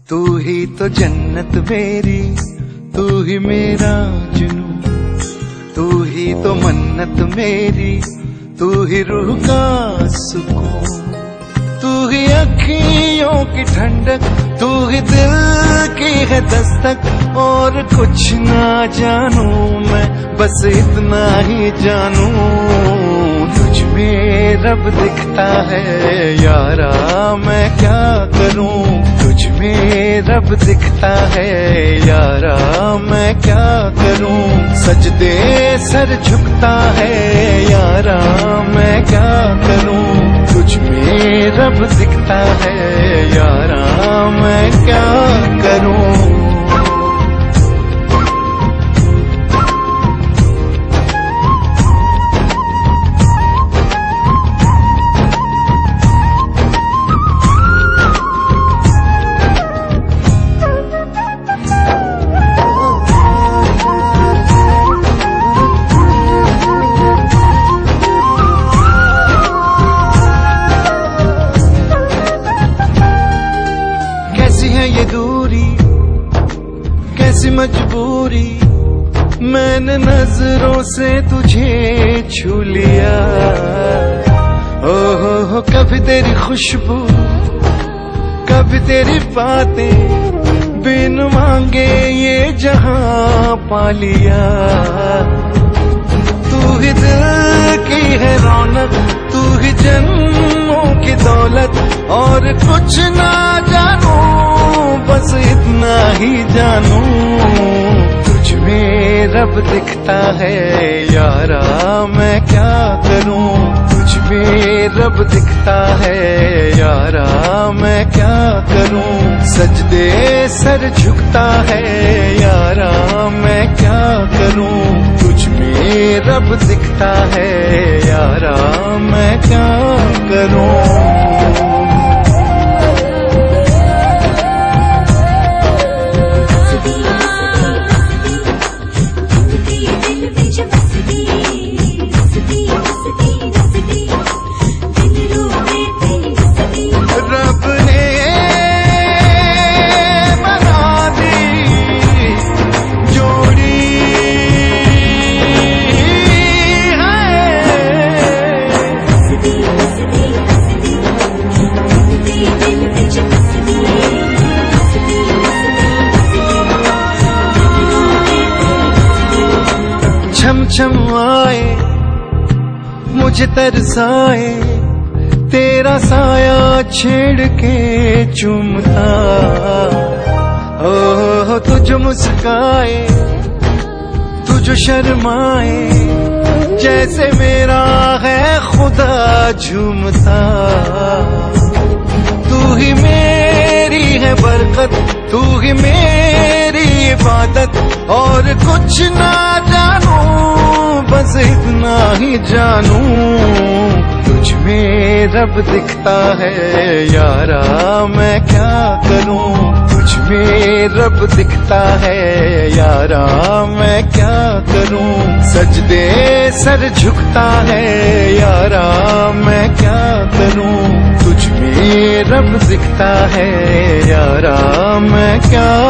तू ही तो जन्नत मेरी, तू ही मेरा जुनू, तू ही तो मन्नत मेरी, तू ही रूह का सुकून, तू ही अखियों की ठंडक, तू ही दिल की है दस्तक। और कुछ ना जानू मैं, बस इतना ही जानू, तुझ में रब दिखता है यारा, मैं क्या करूं। तुझ में रब दिखता है यारा, मैं क्या करूं। सजदे सर झुकता है यारा, मैं क्या करूं। तुझ में रब दिखता है यारा, मैं क्या करूं। ये दूरी कैसी मजबूरी, मैंने नजरों से तुझे छू लिया। हो कभी तेरी खुशबू, कभी तेरी बातें, बिन मांगे ये जहां पा लिया। तू ही दिल की है रौनक, तू ही जन्मों की दौलत। और कुछ ना जानू, बस इतना ही जानू, तुझ में रब दिखता है यारा, मैं क्या करूं। तुझ में रब दिखता है यारा, मैं क्या करूं। सजदे सर झुकता है यारा, मैं क्या करूं। तुझ में रब दिखता है यारा, मैं क्या करूं। छम छम आए मुझे तरसाए, तेरा साया छेड़ के चूमता। ओ तुझ मुस्काए, तुझ शर्माए, जैसे मेरा है खुदा झूमता। तू ही मेरी है बरकत, तू ही मेरी इबादत। और कुछ ना जानू, बस इतना ही जानू, तुझ में रब दिखता है यारा, मैं क्या करूं। तुझ में रब दिखता है यारा, मैं क्या करूं। सजदे सर झुकता है यारा, मैं क्या करूं। तुझ में रब दिखता है यारा, मैं क्या